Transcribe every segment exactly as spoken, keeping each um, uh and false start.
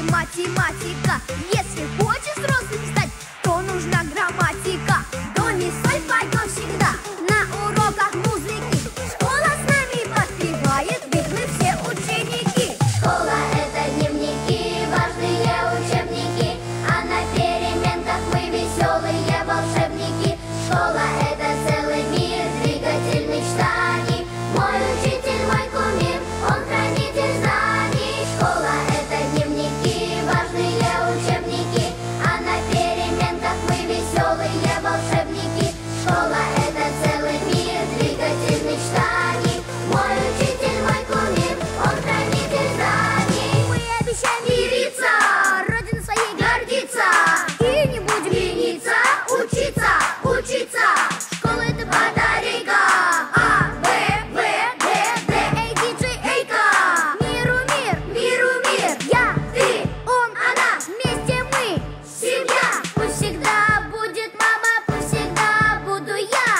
математика. Если хочешь взрослым стать, то нужна грамматика. До, ми, соль поем всегда на уроках музыки. Школа с нами подпевает, ведь мы все ученики. Школа — это дневники, важные учебники, а на переменках мы веселые волшебники. Школа — это целый мир, двигатель мечтаний. Мой учитель, мой кумир, он хранитель знаний. Школа — это дневники, важные учебники, а на переменках мы веселые волшебники. Школа — это целый мир, двигатель мечтаний. Мой учитель, мой кумир, он хранитель знаний. Мы обещаем мириться, Родину своей гордиться, и не будем лениться, учиться, учиться. Школа — это батарейка. А, Б, В, Д, Д, Эй, диджей, эйка. Миру мир, миру мир. Я, ты, он, она. Вместе мы семья. Пусть всегда будет мама, пусть всегда буду я.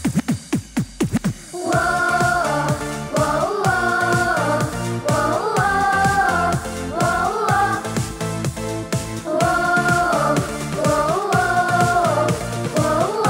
Воу, воу, воу, воу, воу, воу, воу,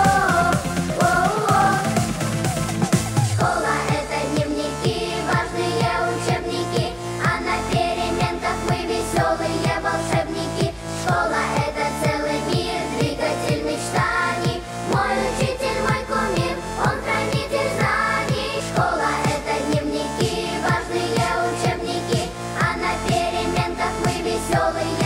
воу. Школа — это дневники, важные учебники, а на переменках мы веселые волшебники. Школа — это целый мир, двигатель мечтаний. Мой учитель, мой кумир, он хранитель знаний. Школа — это дневники, важные учебники, а на переменках мы веселые